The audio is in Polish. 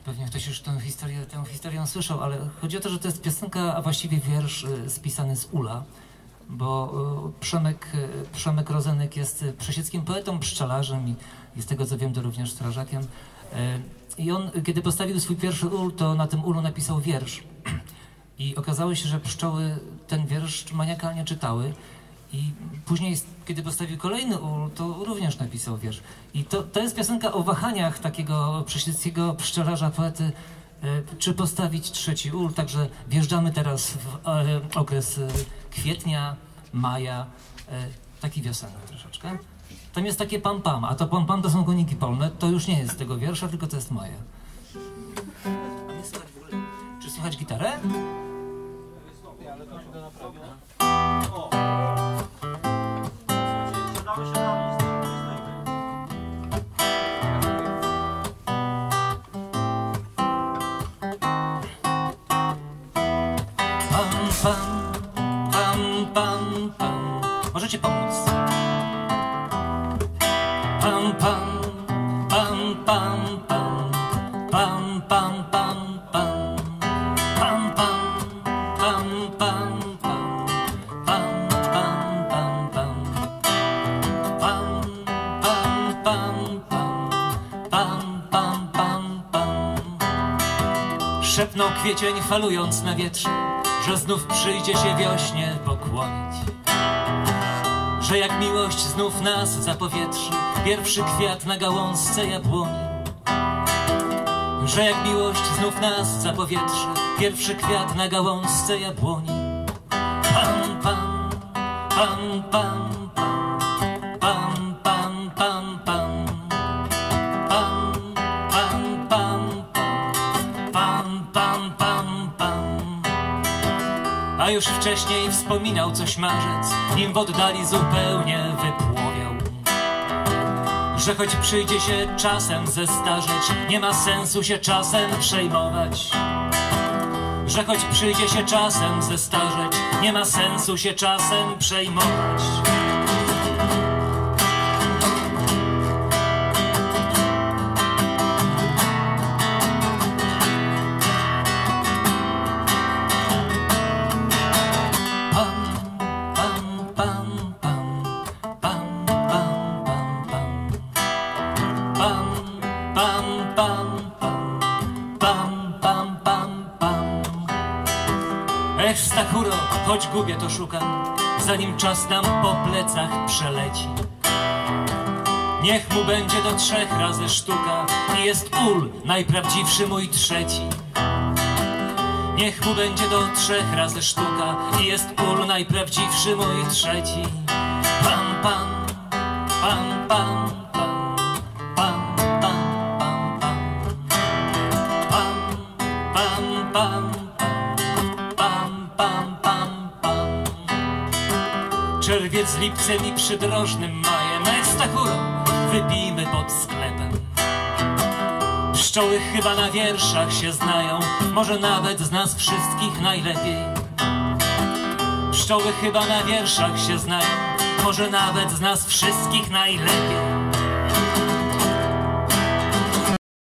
Pewnie ktoś już tę historię słyszał, ale chodzi o to, że to jest piosenka, a właściwie wiersz spisany z ula, bo Przemek Rozenek jest przesieckim poetą, pszczelarzem i z tego co wiem, to również strażakiem. I on, kiedy postawił swój pierwszy ul, to na tym ulu napisał wiersz. I okazało się, że pszczoły ten wiersz maniakalnie czytały. I później, kiedy postawił kolejny ul, to również napisał wiersz. I to jest piosenka o wahaniach takiego przesieckiego pszczelarza, poety, czy postawić trzeci ul. Także wjeżdżamy teraz w okres kwietnia, maja, taki wiosenny troszeczkę. Tam jest takie pam-pam, a to pam-pam to są koniki polne. To już nie jest z tego wiersza, tylko to jest maja. A nie słychać w ogóle. Czy słychać gitarę? Ale to się da naprawić. Pam, pam, pam, pam. Możecie pomóc. Pam, pam, pam, pam, pam. Pam, pam, pam, pam. Pam, pam, pam, pam, pam. Pam, pam, pam, pam. Pam, pam, pam, pam. Pam, pam, pam, pam. Szepnął kwiecień, falując na wietrze, że znów przyjdzie się wiośnie pokłonić, że jak miłość znów nas zapowietrzy pierwszy kwiat na gałązce jabłoni, że jak miłość znów nas zapowietrzy pierwszy kwiat na gałązce jabłoni. Pam, pam, pam, pam, pam, pam, pam, pam, pam, pam, pam, pam, pam, pam, pam. A już wcześniej wspominał coś marzec, nim w oddali zupełnie wypłowiał, że choć przyjdzie się czasem zestarzeć, nie ma sensu się czasem przejmować. Że choć przyjdzie się czasem zestarzeć, nie ma sensu się czasem przejmować. Ech, Stachuro, choć gubię to szukam, zanim czas nam po plecach przeleci. Niech mu będzie do 3 razy sztuka i jest ul, najprawdziwszy mój trzeci. Niech mu będzie do 3 razy sztuka i jest ul, najprawdziwszy mój trzeci. Pam, pam, pam, pam, pam, pam, pam, pam, pam, pam, pam. Czerwiec z lipcem i przydrożnym majem, ech, Stachuro, wypijmy pod sklepem. Pszczoły chyba na wierszach się znają, może nawet z nas wszystkich najlepiej. Pszczoły chyba na wierszach się znają, może nawet z nas wszystkich najlepiej.